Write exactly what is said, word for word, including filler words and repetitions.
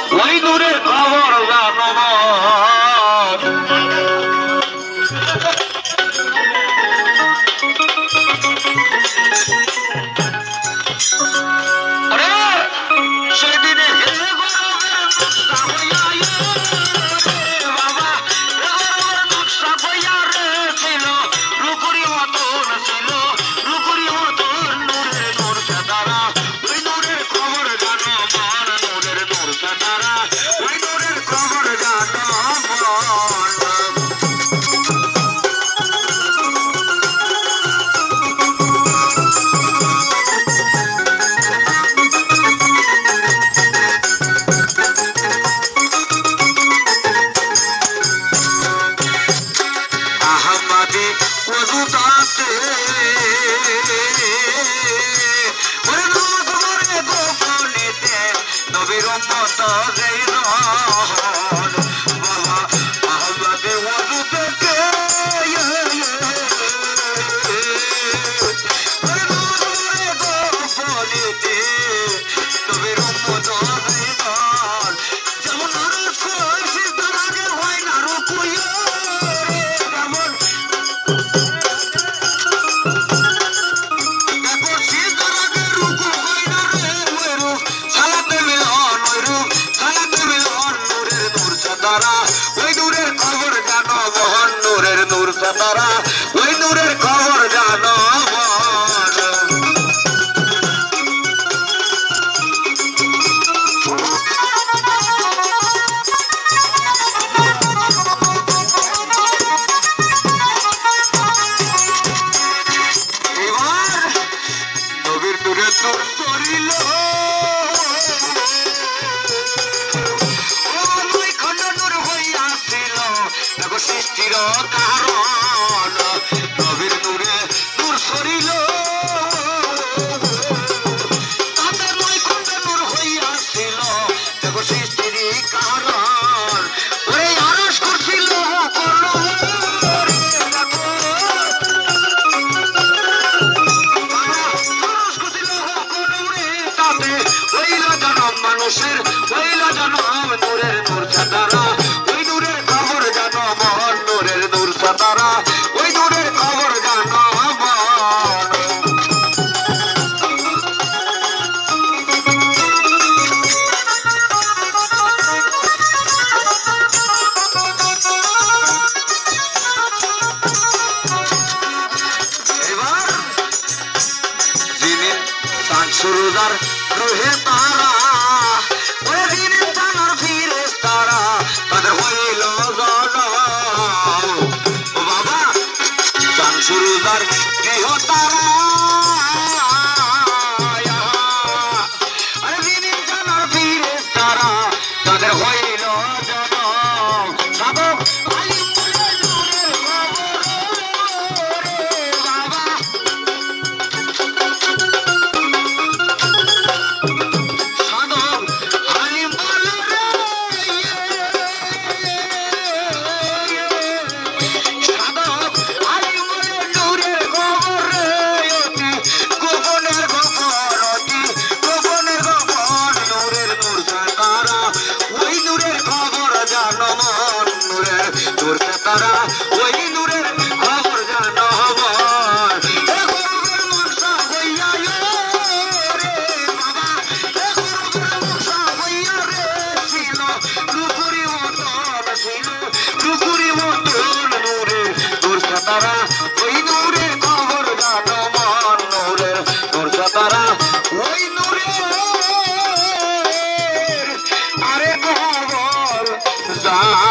ওই নূরের খবর জানো মন। আরে সেদিনে হে গরবের নকশা হইয়া রে বাবা, হে গরবের নকশা হইয়া রে ছিল, রূপুরি মতন ছিল, রূপুরি মতন নূরের নূর সাতারা, ওই নূরের খবর জানো মন, নূরের নূর সাতারা, ওই নূরের খবর জানো মন। আহমদে ওজুদাতে ওরে নামাজ পড়ে গোপনেতে নবীর উম্মত যেই রহন বাবা, আহমদে ওজুদাতে ওরে নামাজ পড়ে গোপনেতে নবীর উম্মত যেই রহন, যেমন আরশ কই সিজদার আগে হয় না রুকুই, ওই নূরের খবর জানো মহান, নূরের নূর সাতারা, ওই নূরের খবর জানো মহান। এবার নবীর নূরে তোর করিল সৃষ্টির কারণ, নবীর নূরে নূর সরিল তাতে নয় খন্ড নূর হইয়াছিল, দেখো সৃষ্টির কারণ, ওরে আরশ করছিল করলো তাতে হইল জনম মানুষের, হইল জনম নূরের নূর সাতারা, ওই নূরের খবর জানো মন, নূরের নূর সাতারা, ওই নূরের খবর জানো মন। এবার যিনি চাঁদ সুরুদার গ্রহে তারা, ওই যিনি চাঁদার ফিরেশতারা, তাদের হইল জনম ও বাবা, চাঁদ সুরুদার গৃহ তারা, আরে যিনি চাঁদার ফিরেশতারা, তাদের হইল জনম, সাধক আলিম বলে নূরের খবর রে বাবা, সাধক আলিম বলে রে, সাধক আলিম বলে নূরের খবর রে, অতি গোপনের গোপন, অতি গোপনের গোপন, নূরের নূর সাতারা, ওই নূরের খবর জানো মন, নূরের নূর সাতারা, ওই নূরের খবর জানো মন। এ গরবের নকশা হইয়া রে বাবা, এ গরবের নকশা হইয়া রে ছিল, রূপুরি মতন ছিল, রূপুরি মতন নূরের নূর সাতারা, ওই নূরের খবর জানো মন, নূরের নূর সাতারা, ওই নূরের আরে খবর জানো।